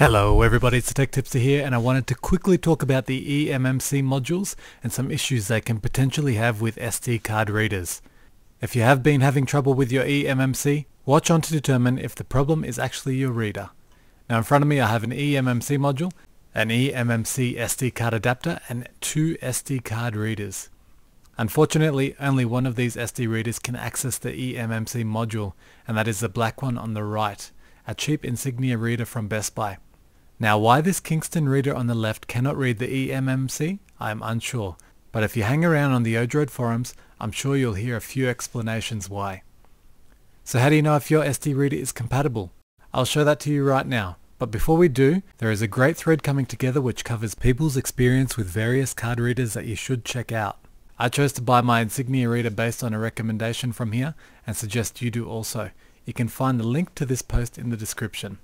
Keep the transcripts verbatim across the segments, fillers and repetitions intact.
Hello everybody, it's Tech Tipster here, and I wanted to quickly talk about the eMMC modules and some issues they can potentially have with S D card readers. If you have been having trouble with your eMMC, watch on to determine if the problem is actually your reader. Now in front of me I have an eMMC module, an eMMC S D card adapter, and two S D card readers. Unfortunately, only one of these S D readers can access the eMMC module, and that is the black one on the right, a cheap Insignia reader from Best Buy. Now why this Kingston reader on the left cannot read the eMMC, I am unsure, but if you hang around on the ODroid forums, I'm sure you'll hear a few explanations why. So how do you know if your S D reader is compatible? I'll show that to you right now, but before we do, there is a great thread coming together which covers people's experience with various card readers that you should check out. I chose to buy my Insignia reader based on a recommendation from here and suggest you do also. You can find the link to this post in the description.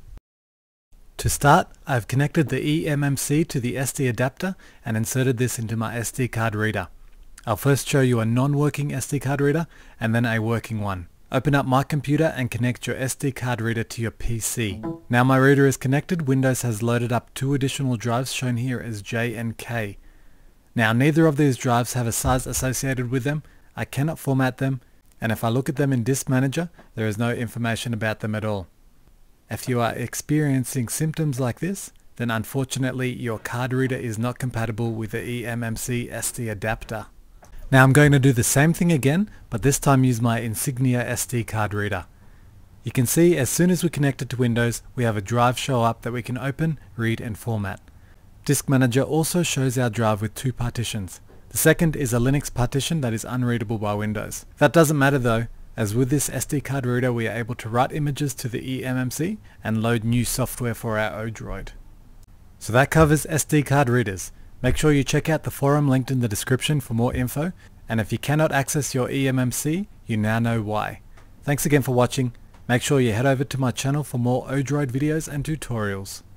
To start, I've connected the eMMC to the S D adapter and inserted this into my S D card reader. I'll first show you a non-working S D card reader and then a working one. Open up my computer and connect your S D card reader to your P C. Now my reader is connected, Windows has loaded up two additional drives shown here as J and K. Now neither of these drives have a size associated with them, I cannot format them, and if I look at them in Disk Manager, there is no information about them at all. If you are experiencing symptoms like this, then unfortunately your card reader is not compatible with the eMMC S D adapter. Now I'm going to do the same thing again, but this time use my Insignia S D card reader. You can see as soon as we connect it to Windows, we have a drive show up that we can open, read and format. Disk Manager also shows our drive with two partitions. The second is a Linux partition that is unreadable by Windows. That doesn't matter though, as with this S D card reader we are able to write images to the eMMC and load new software for our ODroid. So that covers S D card readers. Make sure you check out the forum linked in the description for more info, and if you cannot access your eMMC, you now know why. Thanks again for watching. Make sure you head over to my channel for more ODroid videos and tutorials.